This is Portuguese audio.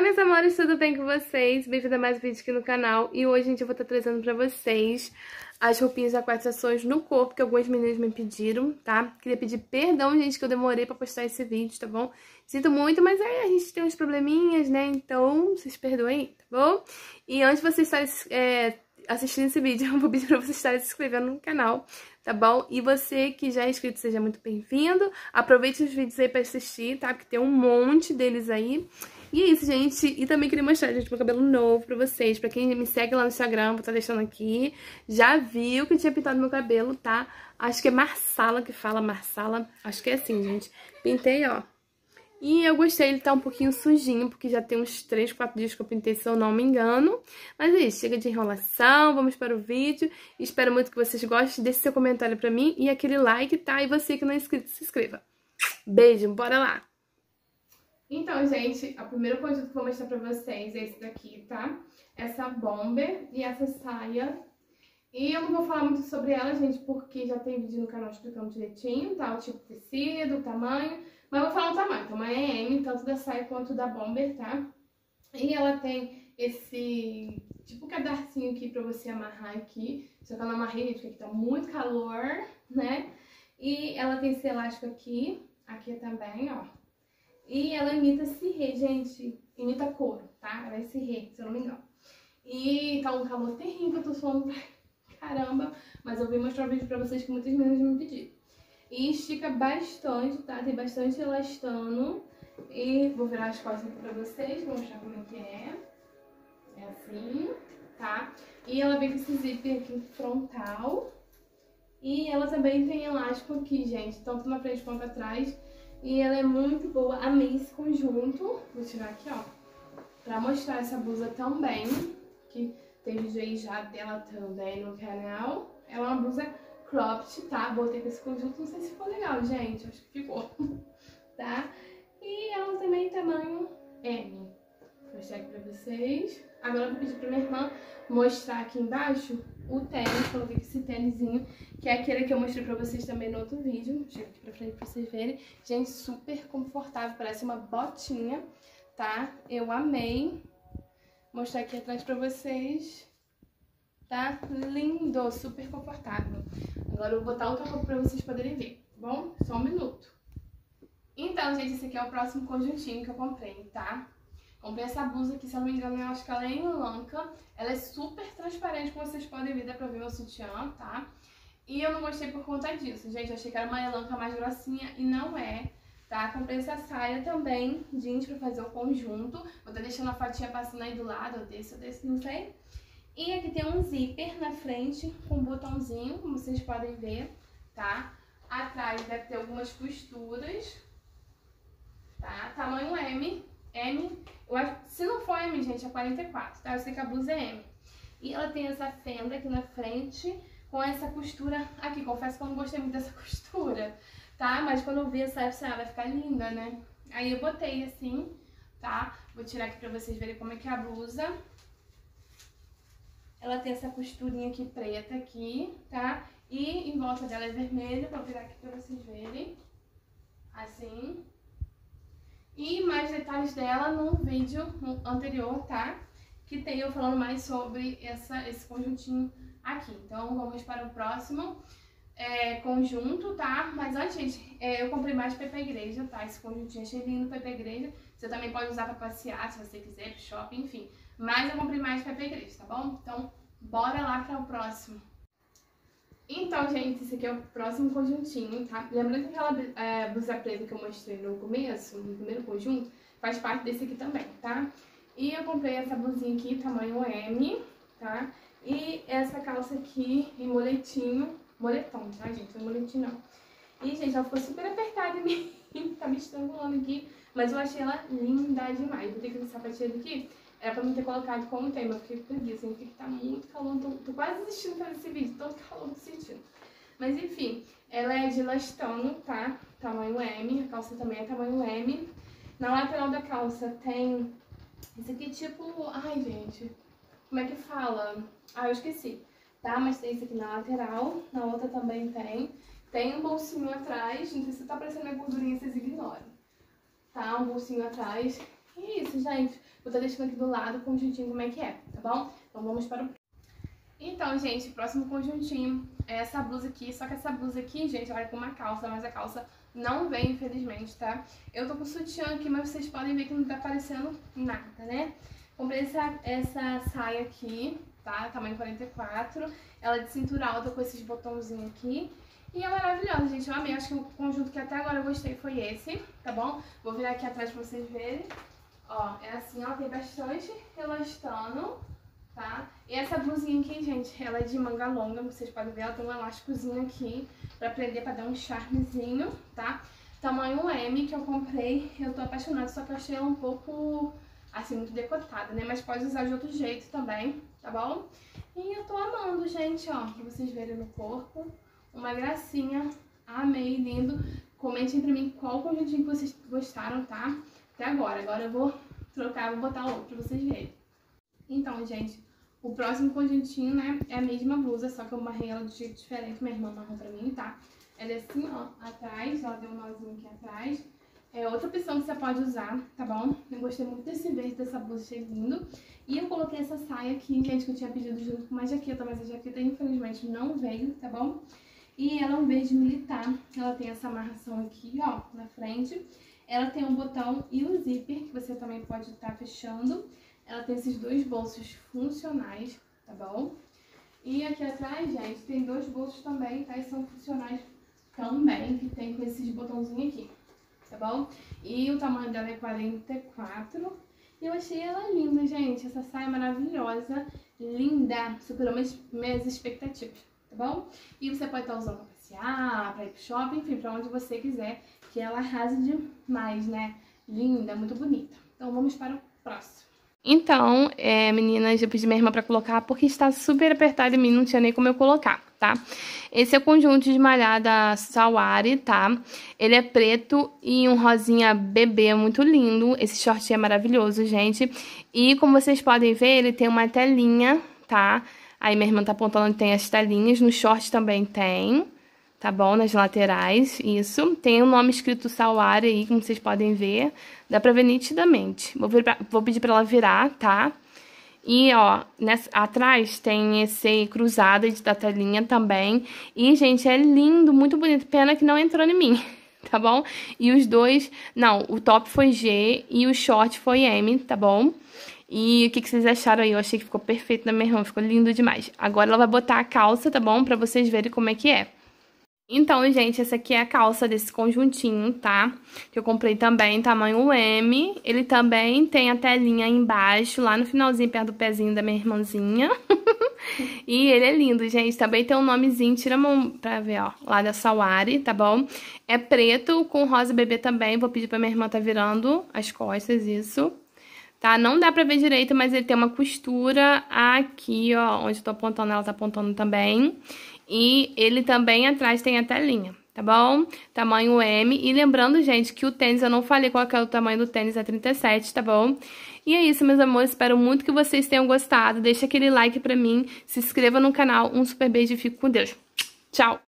Oi, meus amores, tudo bem com vocês? Bem-vindo a mais um vídeo aqui no canal. E hoje, gente, eu vou estar trazendo pra vocês as roupinhas da 4 estações no corpo que algumas meninas me pediram, tá? Queria pedir perdão, gente, que eu demorei pra postar esse vídeo, tá bom? Sinto muito, mas aí a gente tem uns probleminhas, né? Então, vocês perdoem, tá bom? E antes de vocês estarem assistindo esse vídeo, eu vou pedir pra vocês estarem se inscrevendo no canal, tá bom? E você que já é inscrito, seja muito bem-vindo. Aproveite os vídeos aí pra assistir, tá? Porque tem um monte deles aí. E é isso, gente. E também queria mostrar, gente, meu cabelo novo pra vocês. Pra quem me segue lá no Instagram, vou estar deixando aqui. Já viu que eu tinha pintado meu cabelo, tá? Acho que é Marsala que fala, Marsala. Acho que é assim, gente. Pintei, ó. E eu gostei, ele tá um pouquinho sujinho, porque já tem uns 3, 4 dias que eu pintei, se eu não me engano. Mas é isso, chega de enrolação, vamos para o vídeo. Espero muito que vocês gostem, deixe seu comentário pra mim e aquele like, tá? E você que não é inscrito, se inscreva. Beijo, bora lá! Então, gente, o primeiro conjunto que eu vou mostrar pra vocês é esse daqui, tá? Essa bomber e essa saia. E eu não vou falar muito sobre ela, gente, porque já tem vídeo no canal explicando direitinho, tá? O tipo de tecido, o tamanho. Mas eu vou falar o tamanho. O tamanho é M, tanto da saia quanto da bomber, tá? E ela tem esse tipo cadarcinho aqui pra você amarrar aqui. Só que eu não amarrei, gente, porque aqui tá muito calor, né? E ela tem esse elástico aqui também, ó. E ela imita cirrê, gente. Imita couro, tá? Ela é cirrê, se eu não me engano. E tá um calor terrível, eu tô suando pra caramba. Mas eu vim mostrar um vídeo pra vocês que muitas meninas me pediram. E estica bastante, tá? Tem bastante elastano. E vou virar as costas aqui pra vocês, pra mostrar como é que é. É assim, tá? E ela vem com esse zíper aqui frontal. E ela também tem elástico aqui, gente. Tanto na frente quanto atrás. E ela é muito boa, amei esse conjunto. Vou tirar aqui, ó, pra mostrar essa blusa também, que tem vídeo aí já dela também no canal. Ela é uma blusa cropped, tá? Botei com esse conjunto, não sei se ficou legal, gente, acho que ficou, tá? E ela também é tamanho M. Vou mostrar aqui pra vocês. Agora eu vou pedir pra minha irmã mostrar aqui embaixo o tênis, coloquei esse tênisinho, que é aquele que eu mostrei pra vocês também no outro vídeo. Chega aqui pra frente pra vocês verem. Gente, super confortável, parece uma botinha, tá? Eu amei. Vou mostrar aqui atrás pra vocês. Tá? Lindo, super confortável. Agora eu vou botar outra roupa pra vocês poderem ver, tá bom? Só um minuto. Então, gente, esse aqui é o próximo conjuntinho que eu comprei, tá? Comprei essa blusa aqui, se eu não me engano, eu acho que ela é em lanca. Ela é super transparente, como vocês podem ver, dá pra ver meu sutiã, tá? E eu não gostei por conta disso, gente. Eu achei que era uma elanca mais grossinha e não é, tá? Comprei essa saia também, jeans, pra fazer o conjunto. Vou estar deixando a fotinha passando aí do lado, ou desse, não sei. E aqui tem um zíper na frente, com um botãozinho, como vocês podem ver, tá? Atrás deve ter algumas costuras, tá? Tamanho M. Eu acho, se não for M, gente, é 44, tá? Eu sei que a blusa é M. E ela tem essa fenda aqui na frente, com essa costura aqui. Confesso que eu não gostei muito dessa costura, tá? Mas quando eu vi essa, ela vai ficar linda, né? Aí eu botei assim, tá? Vou tirar aqui pra vocês verem como é que é a blusa. Ela tem essa costurinha aqui preta aqui, tá? E em volta dela é vermelho, vou virar aqui pra vocês verem. Assim. E mais detalhes dela no vídeo anterior, tá? Que tem eu falando mais sobre esse conjuntinho aqui. Então, vamos para o próximo conjunto, tá? Mas antes, gente, eu comprei mais pra ir pra igreja, tá? Esse conjuntinho achei lindo pra ir pra igreja. Você também pode usar pra passear, se você quiser, pro shopping, enfim. Mas eu comprei mais pra ir pra igreja, tá bom? Então, bora lá para o próximo. Então, gente, esse aqui é o próximo conjuntinho, tá? Lembrando que aquela blusa preta que eu mostrei no começo, no primeiro conjunto, faz parte desse aqui também, tá? E eu comprei essa blusinha aqui, tamanho M, tá? E essa calça aqui em moletinho, moletom, tá, gente? Não é moletim, não. E, gente, ela ficou super apertada em mim, tá me estrangulando aqui, mas eu achei ela linda demais. Vou ter que essa sapatilha daqui. Era pra mim ter colocado com o tema, eu fiquei com preguiça, porque tá muito calor, tô quase desistindo de fazer esse vídeo, tanto calor tô sentindo. Mas enfim, ela é de elastano, tá? Tamanho M, a calça também é tamanho M. Na lateral da calça tem esse aqui tipo, ai gente, como é que fala? Ah, eu esqueci, tá? Mas tem esse aqui na lateral, na outra também tem. Tem um bolsinho atrás, não sei se tá aparecendo minha gordurinha, vocês ignoram. Tá? Um bolsinho atrás. E isso, gente. Vou estar deixando aqui do lado o conjuntinho como é que é, tá bom? Então vamos para o... Então, gente, o próximo conjuntinho é essa blusa aqui, só que essa blusa aqui, gente, ela é com uma calça, mas a calça não vem, infelizmente, tá? Eu tô com sutiã aqui, mas vocês podem ver que não tá aparecendo nada, né? Comprei essa saia aqui, tá? Tamanho 44, ela é de cintura alta com esses botãozinhos aqui. E é maravilhosa, gente, eu amei, acho que o conjunto que até agora eu gostei foi esse, tá bom? Vou virar aqui atrás pra vocês verem. Ó, é assim, ó, tem bastante elastano, tá? E essa blusinha aqui, gente, ela é de manga longa, vocês podem ver, ela tem um elásticozinho aqui pra prender, pra dar um charmezinho, tá? Tamanho M que eu comprei, eu tô apaixonada, só que eu achei ela um pouco, assim, muito decotada, né? Mas pode usar de outro jeito também, tá bom? E eu tô amando, gente, ó, pra vocês verem no corpo. Uma gracinha, amei, lindo. Comentem pra mim qual conjuntinho que vocês gostaram, tá? Até agora. Agora eu vou trocar, vou botar outro pra vocês verem. Então, gente, o próximo conjuntinho, né, é a mesma blusa, só que eu amarrei ela de jeito diferente, minha irmã amarrou pra mim, tá? Ela é assim, ó, atrás, ela deu um nozinho aqui atrás. É outra opção que você pode usar, tá bom? Eu gostei muito desse verde, dessa blusa, achei lindo. E eu coloquei essa saia aqui, gente, que eu tinha pedido junto com uma jaqueta, mas a jaqueta infelizmente não veio, tá bom? E ela é um verde militar, ela tem essa amarração aqui, ó, na frente. Ela tem um botão e um zíper, que você também pode estar fechando. Ela tem esses dois bolsos funcionais, tá bom? E aqui atrás, gente, tem dois bolsos também, tá? E são funcionais também, que tem com esses botãozinhos aqui, tá bom? E o tamanho dela é 44. E eu achei ela linda, gente. Essa saia é maravilhosa, linda, superou minhas expectativas, tá bom? E você pode estar usando pra passear, pra ir pro shopping, enfim, pra onde você quiser, que ela arrasa demais, né? Linda, muito bonita. Então vamos para o próximo. Então, meninas, eu pedi minha irmã pra colocar porque está super apertado em mim, não tinha nem como eu colocar, tá? Esse é o conjunto de malhar da Sawari, tá? Ele é preto e um rosinha bebê, muito lindo. Esse short é maravilhoso, gente. E como vocês podem ver, ele tem uma telinha, tá? Aí minha irmã tá apontando que tem as telinhas. No short também tem, tá bom? Nas laterais, isso. Tem o nome escrito Sawari aí, como vocês podem ver. Dá pra ver nitidamente. Vou pedir pra ela virar, tá? E, ó, atrás tem esse cruzado da telinha também. E, gente, é lindo, muito bonito. Pena que não entrou em mim, tá bom? E os dois... Não, o top foi G e o short foi M, tá bom? E o que vocês acharam aí? Eu achei que ficou perfeito na minha irmã, ficou lindo demais. Agora ela vai botar a calça, tá bom? Pra vocês verem como é que é. Então, gente, essa aqui é a calça desse conjuntinho, tá? Que eu comprei também, tamanho M. Ele também tem a telinha aí embaixo, lá no finalzinho, perto do pezinho da minha irmãzinha. E ele é lindo, gente. Também tem um nomezinho, tira a mão pra ver, ó, lá da Sawari, tá bom? É preto com rosa bebê também. Vou pedir pra minha irmã tá virando as costas, isso. Tá? Não dá pra ver direito, mas ele tem uma costura aqui, ó, onde eu tô apontando, ela tá apontando também. E ele também atrás tem a telinha, tá bom? Tamanho M. E lembrando, gente, que o tênis, eu não falei qual que é o tamanho do tênis, é 37, tá bom? E é isso, meus amores. Espero muito que vocês tenham gostado. Deixa aquele like pra mim, se inscreva no canal. Um super beijo e fico com Deus. Tchau!